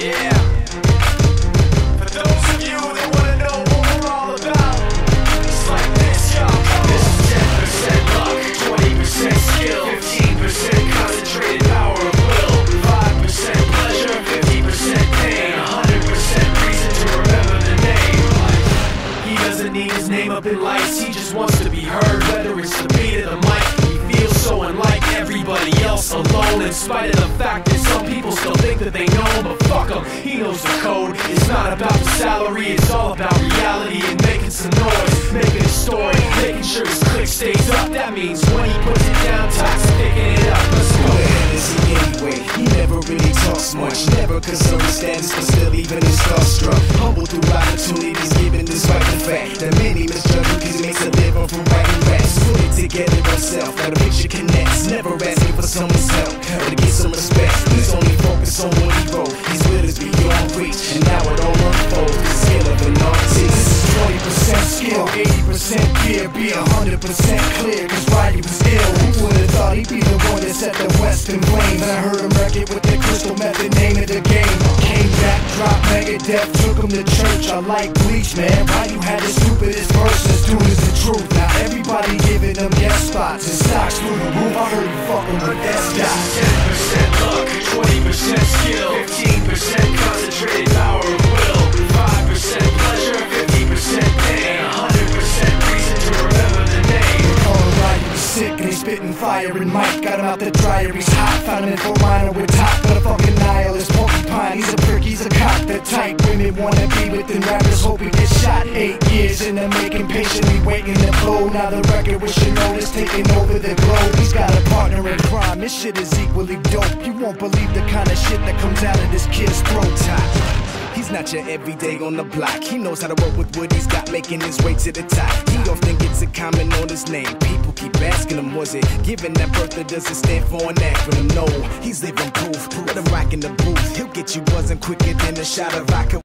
Yeah. For those of you that wanna know what we're all about, it's like this, y'all. This is 10% luck, 20% skill, 15% concentrated power of will, 5% pleasure, 50% pain, 100% reason to remember the name. He doesn't need his name up in lights, he just wants to be heard, whether it's the beat of the mic. He feels so unlike everybody else, alone, in spite of the fact that some people still think that they know him, but fuck him, he knows the code. It's not about the salary, it's all about reality and making some noise, making a story, making sure his click stays up. That means when he puts it down, Toxic picking it up. Let's go. Who the hell is he anyway? He never really talks much, never concerned with status, but still even is starstruck. Humble through opportunities given despite the fact that many misjudge him cause he makes a living from writing raps. Put it together himself, got a picture connects, never asking for someone's help or to get some respect. He's only focused on what he wrote, his will is beyond reach, and now it all unfolds, the skill of an artist. This is 20% skill, 80% fear, be 100% clear, cause Roddy was ill. Who would've thought he'd be the one that set the West in flames? And I heard him wreck it with the crystal method, name of the game. Came back, dropped Megadeth, took him to church. I like Bleach, man. Why you had the stupidest verses? Dude is the truth. Now everybody giving them guest spots and stocks through the roof. I heard you fucking with that stock. 10% luck, 20% skill, 15% concentrated power of will, 5% pleasure, 50% pain, 100% reason to remember the name. Alright, he was sick and he's spitting fire and Mike got him out the dryer, he's hot. Found him in Fort Minor with top, but a fucking nihilist porcupine. He's a prick, he's a cop, the type women wanna be with, and rappers hope he gets shot. 8 years in the making, patiently waiting to blow. Now the record with Shinoda's taking over the globe. He's got a partner in crime, this shit is equally dope. You won't believe the kind of shit that comes out of this kid's throat. He's not your everyday on the block. He knows how to work with what he's got, making his way to the top. He often gets a comment on his name. People keep asking him, was it given that birth that doesn't stand for an acronym? No, he's living proof. Let him rock in the booth. He'll get you buzzing quicker than a shot of vodka.